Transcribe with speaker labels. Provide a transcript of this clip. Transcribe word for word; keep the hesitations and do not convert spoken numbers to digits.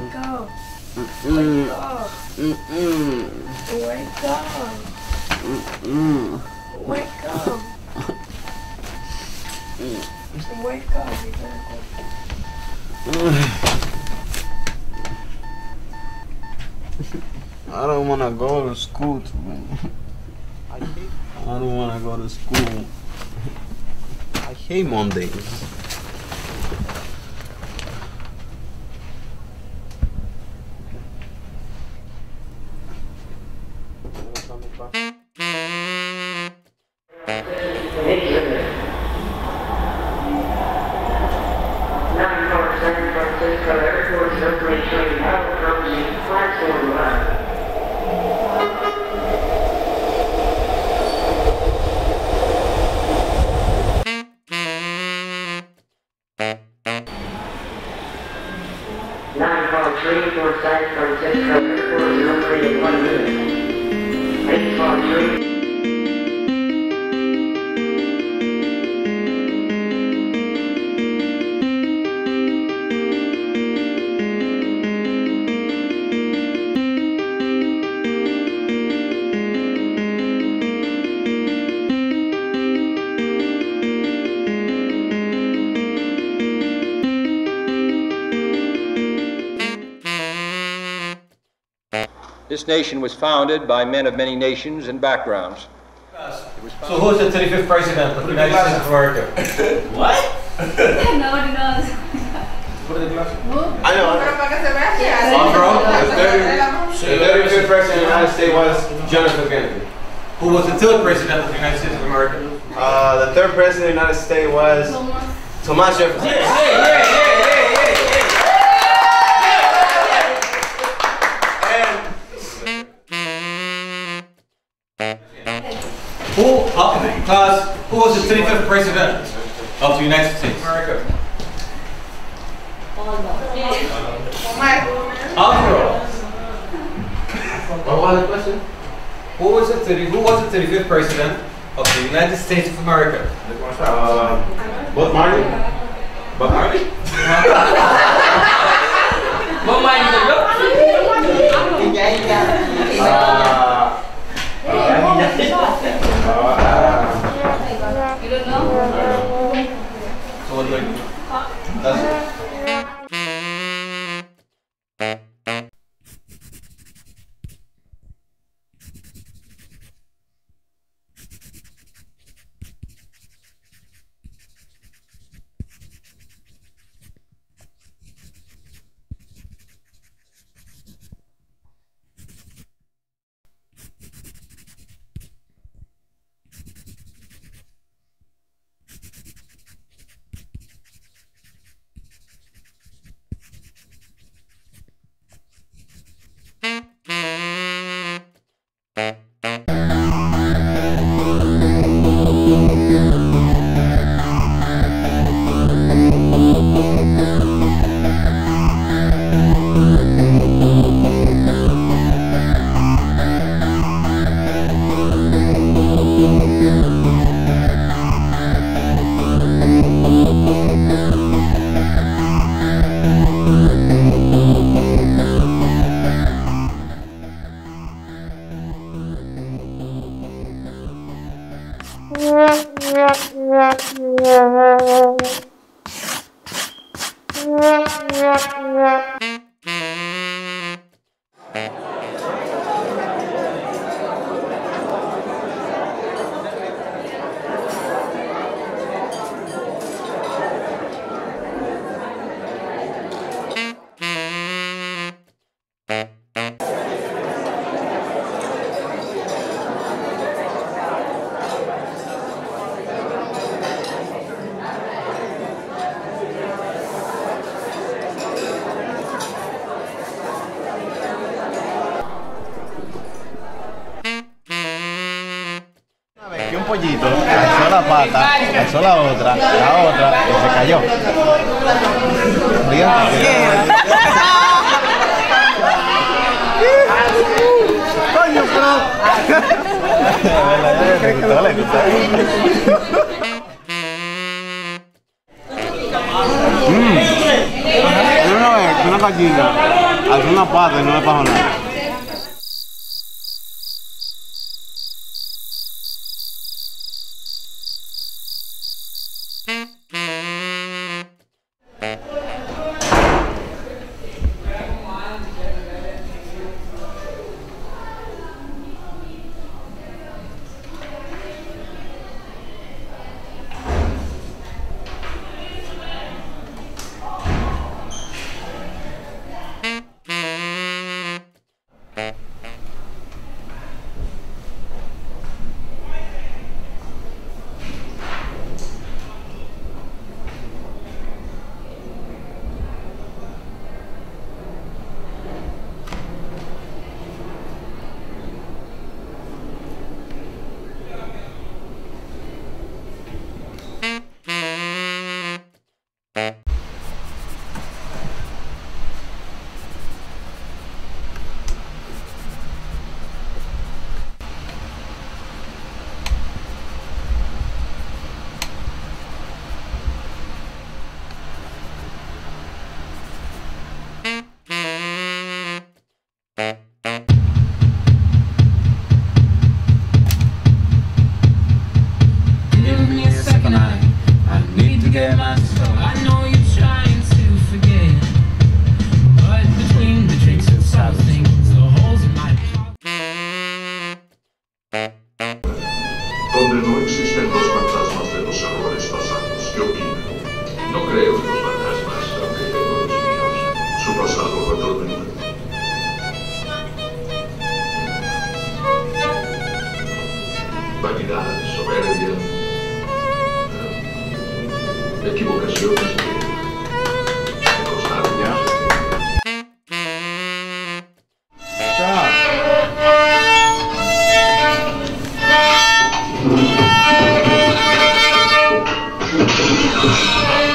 Speaker 1: Wake up.
Speaker 2: Mm-mm.
Speaker 1: Wake up.
Speaker 2: Mm-mm.
Speaker 1: Wake up.
Speaker 2: Mm-mm.
Speaker 1: Wake up. Wake up. You gotta go.
Speaker 2: I don't want to go to school today.
Speaker 3: I hate,
Speaker 2: I don't want to go to school.
Speaker 3: I hate Mondays.
Speaker 4: nine four three for San Francisco Airport, zero three in one minute. eight four three.
Speaker 5: This nation was founded by men of many nations and backgrounds.
Speaker 6: So who's the thirty-fifth president of the United States of America?
Speaker 7: What? Nobody knows.
Speaker 6: Put the glasses.
Speaker 2: I know. The thirty-fifth president of the United States was John F. Kennedy.
Speaker 6: Who was the third president of the United States of America?
Speaker 2: Uh, the third president of the United States was Thomas Jefferson.
Speaker 6: Yeah, yeah, yeah, yeah, yeah, Who, uh, class, who was the thirty-fifth president of the United States of America? Afro.
Speaker 2: What was the question?
Speaker 6: Who was the thirty? Who was the thirty-fifth president of the United States of America?
Speaker 2: Uh, Bob Marley.
Speaker 6: Bob Marley.
Speaker 7: Bob Marley. You don't know?
Speaker 6: So what do I do? That's it.
Speaker 2: Que un pollito alzó la pata, alzó la otra, la otra y se cayó. Coño, pero. Le gustó, le gustó. Mmm. Una vez, una gallina. Alzó una pata y no le pasó nada.
Speaker 8: Donde no existen los fantasmas de los errores pasados. ¿Qué opina? No creo en los fantasmas, aunque tengo los míos. Su pasado lo atormenta. Vanidad, soberbia, eh, equivocaciones que nos dañan.
Speaker 2: Stop.